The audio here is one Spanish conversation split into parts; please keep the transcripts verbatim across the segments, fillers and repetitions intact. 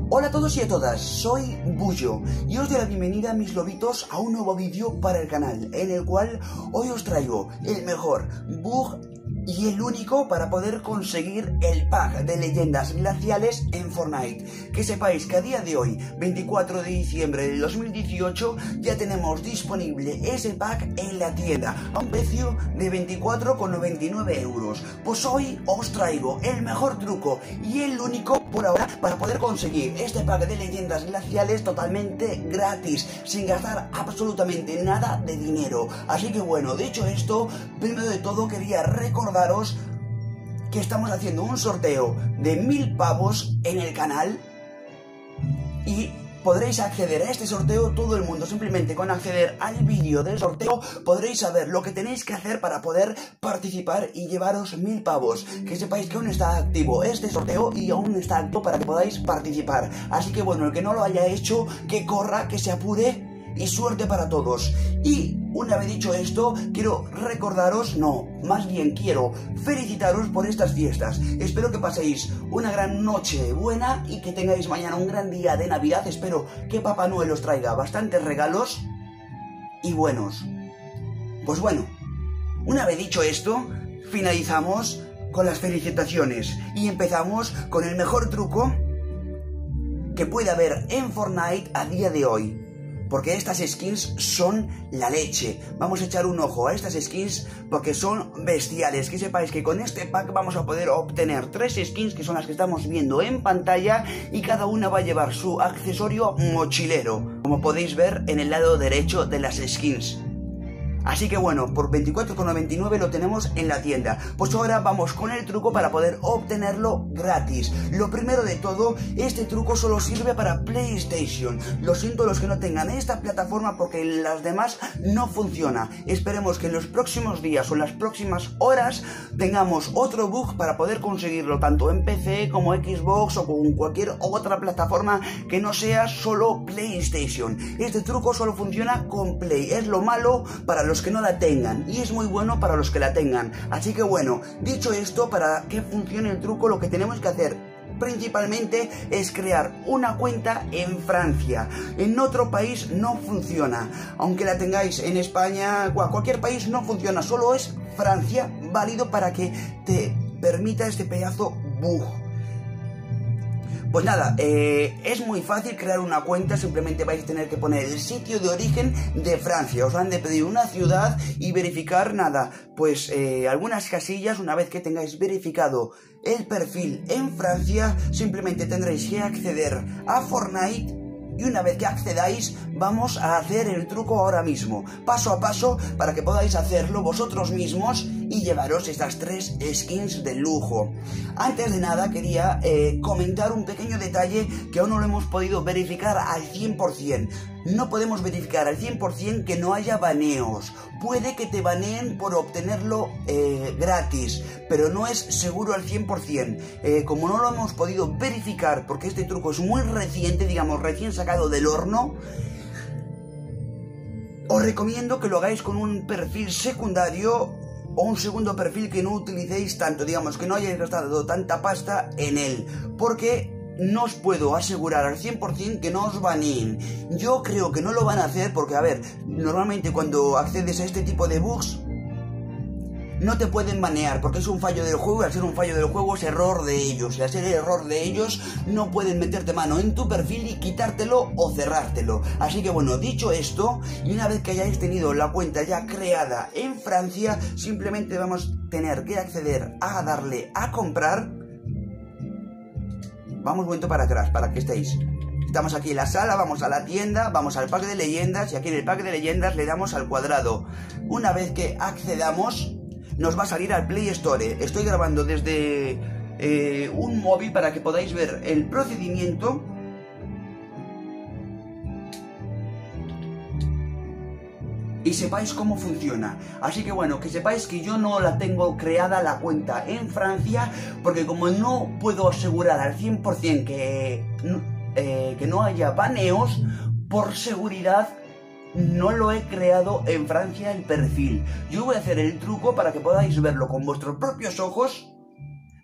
Hola a todos y a todas, soy Bullo y os doy la bienvenida a mis lobitos a un nuevo vídeo para el canal, en el cual hoy os traigo el mejor bug y el único para poder conseguir el pack de leyendas glaciales en Fortnite. Que sepáis que a día de hoy, veinticuatro de diciembre del dos mil dieciocho, ya tenemos disponible ese pack en la tienda a un precio de veinticuatro con noventa y nueve euros. Pues hoy os traigo el mejor truco y el único por ahora para poder conseguir este pack de leyendas glaciales totalmente gratis, sin gastar absolutamente nada de dinero. Así que bueno, dicho esto, primero de todo quería recordar Daros que estamos haciendo un sorteo de mil pavos en el canal y podréis acceder a este sorteo todo el mundo. Simplemente con acceder al vídeo del sorteo podréis saber lo que tenéis que hacer para poder participar y llevaros mil pavos. Que sepáis que aún está activo este sorteo y aún está activo para que podáis participar. Así que bueno, el que no lo haya hecho, que corra, que se apure y suerte para todos. Y una vez dicho esto, quiero recordaros, no, más bien quiero felicitaros por estas fiestas. Espero que paséis una gran noche buena y que tengáis mañana un gran día de Navidad. Espero que Papá Noel os traiga bastantes regalos y buenos. Pues bueno, una vez dicho esto, finalizamos con las felicitaciones y empezamos con el mejor truco que puede haber en Fortnite a día de hoy. Porque estas skins son la leche. Vamos a echar un ojo a estas skins porque son bestiales. Que sepáis que con este pack vamos a poder obtener tres skins que son las que estamos viendo en pantalla y cada una va a llevar su accesorio mochilero, como podéis ver en el lado derecho de las skins. Así que bueno, por veinticuatro con noventa y nueve lo tenemos en la tienda. Pues ahora vamos con el truco para poder obtenerlo gratis. Lo primero de todo, este truco solo sirve para PlayStation. Lo siento los que no tengan esta plataforma porque las demás no funciona. Esperemos que en los próximos días o en las próximas horas tengamos otro bug para poder conseguirlo tanto en P C como Xbox o con cualquier otra plataforma que no sea solo PlayStation. Este truco solo funciona con Play. Es lo malo para los que no la tengan y es muy bueno para los que la tengan. Así que bueno, dicho esto, para que funcione el truco lo que tenemos que hacer principalmente es crear una cuenta en Francia. En otro país no funciona, aunque la tengáis en España o cualquier país no funciona, solo es Francia válido para que te permita este pedazo bug. Pues nada, eh, es muy fácil crear una cuenta, simplemente vais a tener que poner el sitio de origen de Francia. Os han de pedir una ciudad y verificar nada, pues eh, algunas casillas. Una vez que tengáis verificado el perfil en Francia, simplemente tendréis que acceder a Fortnite. Y una vez que accedáis, vamos a hacer el truco ahora mismo, paso a paso, para que podáis hacerlo vosotros mismos y llevaros estas tres skins de lujo. Antes de nada, quería eh, comentar un pequeño detalle que aún no lo hemos podido verificar al cien por cien. No podemos verificar al cien por cien que no haya baneos. Puede que te baneen por obtenerlo eh, gratis, pero no es seguro al cien por cien. Eh, como no lo hemos podido verificar, porque este truco es muy reciente, digamos recién sacado del horno, os recomiendo que lo hagáis con un perfil secundario o un segundo perfil que no utilicéis tanto, digamos que no hayáis gastado tanta pasta en él, porque no os puedo asegurar al cien por cien que no os baneen. Yo creo que no lo van a hacer porque, a ver, normalmente cuando accedes a este tipo de bugs no te pueden banear porque es un fallo del juego y al ser un fallo del juego es error de ellos. Y al ser error de ellos no pueden meterte mano en tu perfil y quitártelo o cerrártelo. Así que bueno, dicho esto, y una vez que hayáis tenido la cuenta ya creada en Francia, simplemente vamos a tener que acceder a darle a comprar. Vamos un momento para atrás, para que estéis. Estamos aquí en la sala, vamos a la tienda, vamos al pack de leyendas y aquí en el pack de leyendas le damos al cuadrado. Una vez que accedamos, nos va a salir al Play Store. Estoy grabando desde eh, un móvil para que podáis ver el procedimiento. Y sepáis cómo funciona. Así que bueno, que sepáis que yo no la tengo creada la cuenta en Francia, porque como no puedo asegurar al cien por cien que, eh, que no haya baneos, por seguridad no lo he creado en Francia el perfil. Yo voy a hacer el truco para que podáis verlo con vuestros propios ojos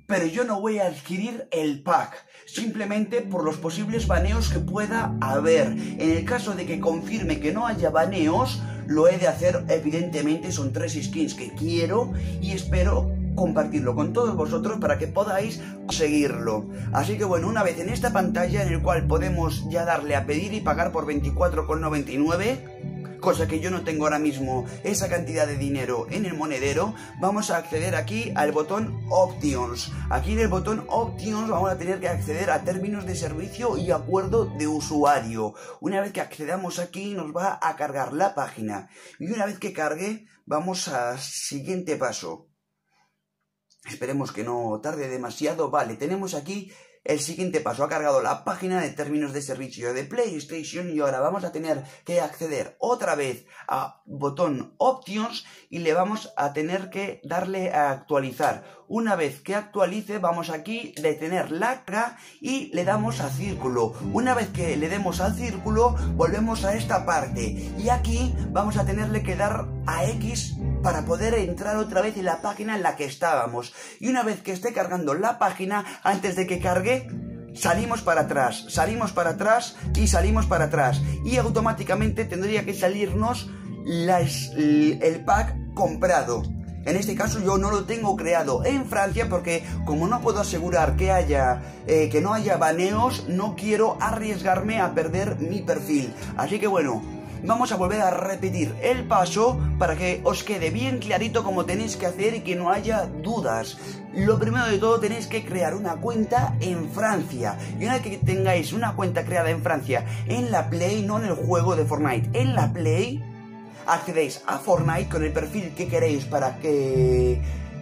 pero yo no voy a adquirir el pack, simplemente por los posibles baneos que pueda haber. En el caso de que confirme que no haya baneos, lo he de hacer, evidentemente. Son tres skins que quiero y espero compartirlo con todos vosotros para que podáis seguirlo. Así que bueno, una vez en esta pantalla en el cual podemos ya darle a pedir y pagar por veinticuatro con noventa y nueve, cosa que yo no tengo ahora mismo esa cantidad de dinero en el monedero, vamos a acceder aquí al botón Options. Aquí en el botón Options vamos a tener que acceder a términos de servicio y acuerdo de usuario. Una vez que accedamos aquí nos va a cargar la página y una vez que cargue vamos al siguiente paso. Esperemos que no tarde demasiado. Vale, tenemos aquí el siguiente paso. Ha cargado la página de términos de servicio de PlayStation y ahora vamos a tener que acceder otra vez a botón Options y le vamos a tener que darle a actualizar. Una vez que actualice, vamos aquí, detener la carga y le damos a círculo. Una vez que le demos al círculo, volvemos a esta parte y aquí vamos a tenerle que dar a X para poder entrar otra vez en la página en la que estábamos. Y una vez que esté cargando la página, antes de que cargue, salimos para atrás, salimos para atrás y salimos para atrás. Y automáticamente tendría que salirnos las, el pack comprado. En este caso yo no lo tengo creado en Francia porque como no puedo asegurar que haya eh, que no haya baneos, no quiero arriesgarme a perder mi perfil. Así que bueno, vamos a volver a repetir el paso para que os quede bien clarito cómo tenéis que hacer y que no haya dudas. Lo primero de todo, tenéis que crear una cuenta en Francia. Y una vez que tengáis una cuenta creada en Francia, en la Play, no en el juego de Fortnite, en la Play, accedéis a Fortnite con el perfil que queréis para que...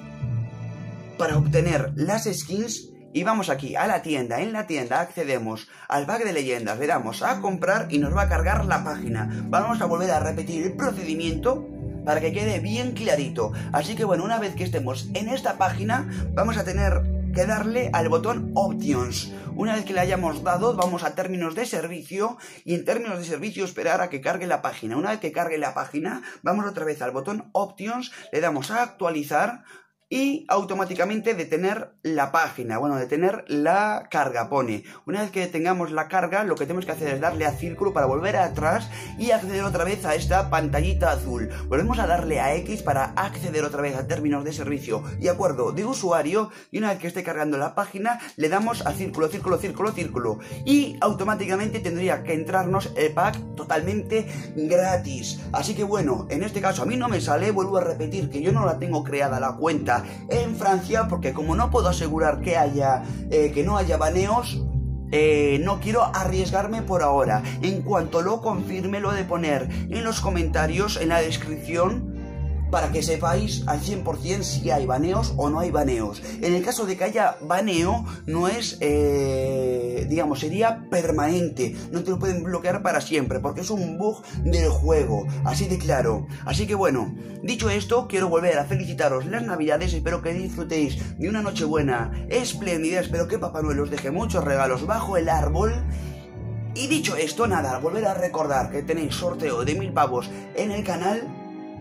para obtener las skins. Y vamos aquí a la tienda, en la tienda accedemos al pack de leyendas, le damos a comprar y nos va a cargar la página. Vamos a volver a repetir el procedimiento para que quede bien clarito. Así que bueno, una vez que estemos en esta página, vamos a tener que darle al botón Options. Una vez que le hayamos dado, vamos a términos de servicio y en términos de servicio esperar a que cargue la página. Una vez que cargue la página, vamos otra vez al botón Options, le damos a actualizar y automáticamente detener la página, bueno, detener la carga, pone. Una vez que tengamos la carga, lo que tenemos que hacer es darle a círculo para volver atrás y acceder otra vez a esta pantallita azul. Volvemos a darle a X para acceder otra vez a términos de servicio y acuerdo de usuario y una vez que esté cargando la página, le damos a círculo, círculo, círculo, círculo y automáticamente tendría que entrarnos el pack totalmente gratis. Así que bueno, en este caso a mí no me sale, vuelvo a repetir que yo no la tengo creada la cuenta en Francia porque como no puedo asegurar que haya eh, que no haya baneos, eh, no quiero arriesgarme por ahora. En cuanto lo confirme, lo he de poner en los comentarios, en la descripción, para que sepáis al cien por cien si hay baneos o no hay baneos. En el caso de que haya baneo, no es, eh, digamos, sería permanente. No te lo pueden bloquear para siempre, porque es un bug del juego, así de claro. Así que bueno, dicho esto, quiero volver a felicitaros las navidades. Espero que disfrutéis de una noche buena, espléndida. Espero que Papá Noel os deje muchos regalos bajo el árbol. Y dicho esto, nada, volver a recordar que tenéis sorteo de mil pavos en el canal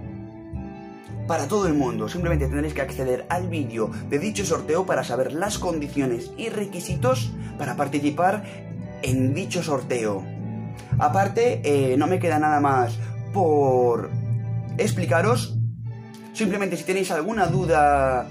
para todo el mundo. Simplemente tendréis que acceder al vídeo de dicho sorteo para saber las condiciones y requisitos para participar en dicho sorteo. Aparte, eh, no me queda nada más por explicaros. Simplemente si tenéis alguna duda,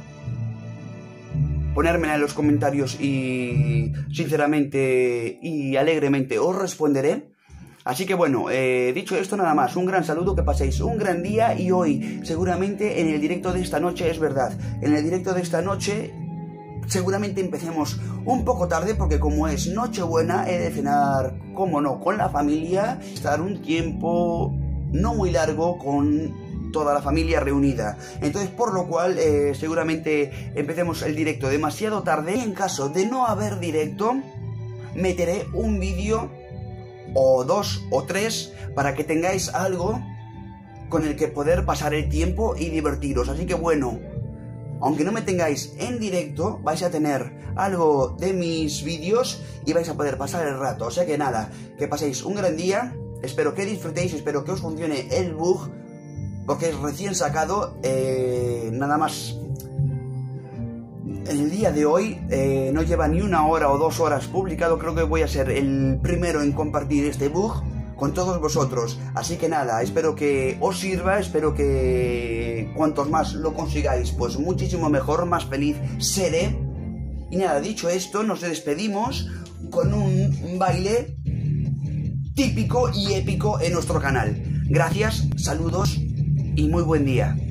ponérmela en los comentarios y sinceramente y alegremente os responderé. Así que bueno, eh, dicho esto nada más, un gran saludo, que paséis un gran día y hoy seguramente en el directo de esta noche, es verdad, en el directo de esta noche seguramente empecemos un poco tarde porque como es Nochebuena he de cenar, como no, con la familia, estar un tiempo no muy largo con toda la familia reunida. Entonces, por lo cual, eh, seguramente empecemos el directo demasiado tarde y en caso de no haber directo, meteré un vídeo o dos o tres para que tengáis algo con el que poder pasar el tiempo y divertiros. Así que bueno, aunque no me tengáis en directo, vais a tener algo de mis vídeos y vais a poder pasar el rato. O sea que nada, que paséis un gran día, espero que disfrutéis, espero que os funcione el bug porque es recién sacado, eh, nada más el día de hoy eh, no lleva ni una hora o dos horas publicado. Creo que voy a ser el primero en compartir este bug con todos vosotros. Así que nada, espero que os sirva, espero que cuantos más lo consigáis, pues muchísimo mejor, más feliz seré. Y nada, dicho esto, nos despedimos con un baile típico y épico en nuestro canal. Gracias, saludos y muy buen día.